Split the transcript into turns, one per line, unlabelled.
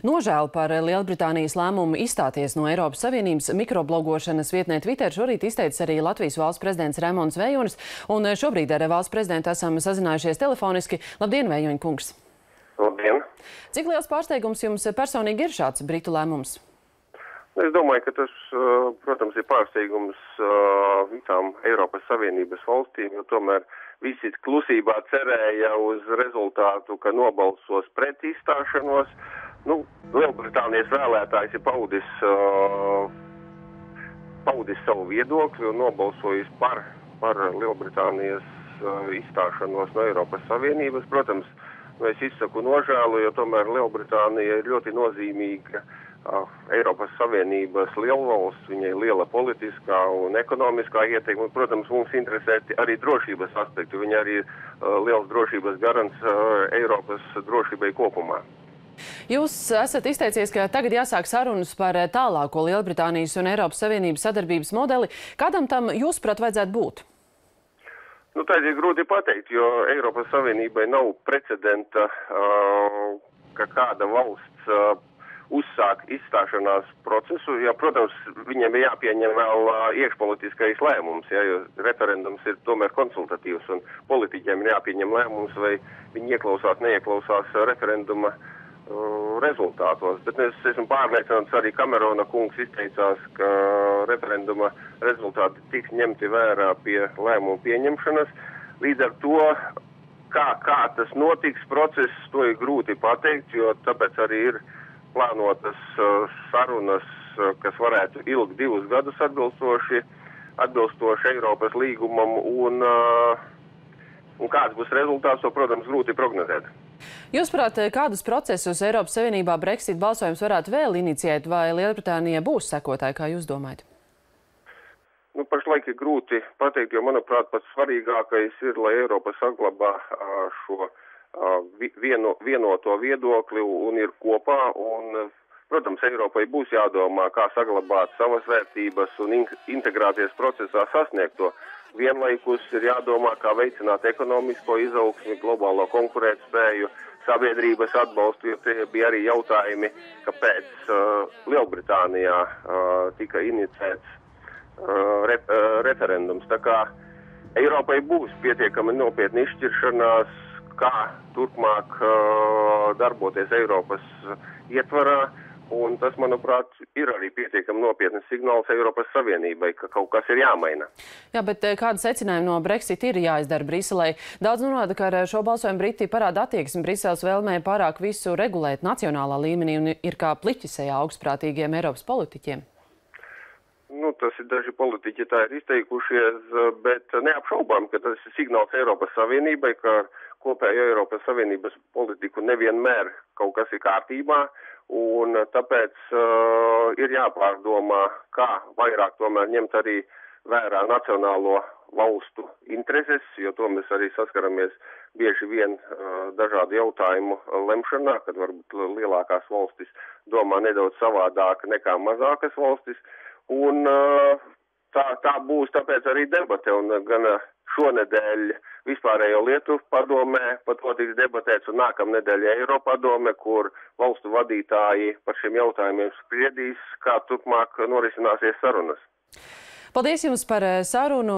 Nožēlu par Lielbritānijas lēmumu izstāties no Eiropas Savienības mikroblogošanas vietnē Twitter šorīt izteicis arī Latvijas valsts prezidents Raimonds Vējonis, un šobrīd ar valsts prezidentu esam sazinājušies telefoniski. Labdien, Vējoņa kungs!
Labdien!
Cik liels pārsteigums jums personīgi ir šāds Britu lēmums?
Es domāju, ka tas, protams, ir pārsteigums visām Eiropas Savienības valstīm, jo tomēr visi klusībā cerēja uz rezultātu, ka nobalsos pret izstāšanos. Lielbritānijas vēlētājs ir paudis savu viedokli un nobalsojis par Lielbritānijas izstāšanos no Eiropas Savienības. Protams, es izsaku nožēlu, jo tomēr Lielbritānija ir ļoti nozīmīga Eiropas Savienības lielvalsts, viņai liela politiskā un ekonomiskā ietekme. Protams, mums interesē arī drošības aspektu. Viņa arī ir liels drošības garants Eiropas drošībai kopumā.
Jūs esat izteicies, ka tagad jāsāk sarunas par tālāko Lielbritānijas un Eiropas Savienības sadarbības modeli. Kādam tam jūsuprāt vajadzētu būt?
Tā ir grūti pateikt, jo Eiropas Savienībai nav precedenta, ka kāda valsts uzsāk izstāšanās procesu. Protams, viņiem ir jāpieņem vēl iekšpolitiskais lēmums, jo referendums ir tomēr konsultatīvs un politiķiem ir jāpieņem lēmums, vai viņi neieklausās referenduma rezultātos. Bet es esmu pārliecināts, arī Kamerona kungs izteicās, ka referenduma rezultāti tiks ņemti vērā pie lēmumu pieņemšanas. Līdz ar to, kā tas notiks process, to ir grūti pateikt, jo tāpēc arī ir plānotas sarunas, kas varētu ilgt 2 gadus atbilstoši Eiropas līgumam, un kāds būs rezultāts, to, protams, grūti prognozēt.
Jūsuprāt, kādus procesus Eiropas Savienībā Brexit balsojums varētu vēl inicijēt, vai Lielbritānija būs sekotāji, kā jūs domājat?
Pašlaik ir grūti pateikt, jo, manuprāt, pats svarīgākais ir, lai Eiropa saglabā šo vienoto viedokli un ir kopā. Un, protams, Eiropai būs jādomā, kā saglabāt savas vērtības un integrācijas procesā sasniegt to. Vienlaikus ir jādomā, kā veicināt ekonomisko izaugsmi, globālo konkurētspēju, sabiedrības atbalstu, jo tie bija arī jautājumi, kāpēc Lielbritānijā tika inicēts referendums. Tā kā Eiropai būs pietiekami nopietna izšķiršanās, kā turpmāk darboties Eiropas ietvarā, un tas, manuprāt, ir arī pietiekami nopietnas signāls Eiropas Savienībai, ka kaut kas ir jāmaina.
Jā, bet kāda secinājuma no Brexit ir jāizdara Briselē? Daudz norāda, ka ar šo balsojumu Briti parāda attieksmi Briseles vēlmē pārāk visu regulēt nacionālā līmenī un ir kā pliķis sejā augstprātīgiem Eiropas politiķiem.
Tas ir daži politiķi tā ir izteikušies, bet neapšaubām, ka tas ir signāls Eiropas Savienībai, ka kopējo Eiropas Savienības politiku nevienmēr kaut kas ir kārtībā, un tāpēc ir jāpārdomā, kā vairāk tomēr ņemt arī vērā nacionālo valstu intereses, jo to mēs arī saskaramies bieži vien dažādu jautājumu lemšanā, kad varbūt lielākās valstis domā nedaudz savādāk nekā mazākas valstis. Un tā būs tāpēc arī debate, un gan šonedēļ vispārējo lietu padomē par to tiks debatēts, un nākamnedēļ Eiropadome, kur valstu vadītāji par šiem jautājumiem spriedīs, kā turpmāk norisināsies sarunas.
Paldies jums par sarunu.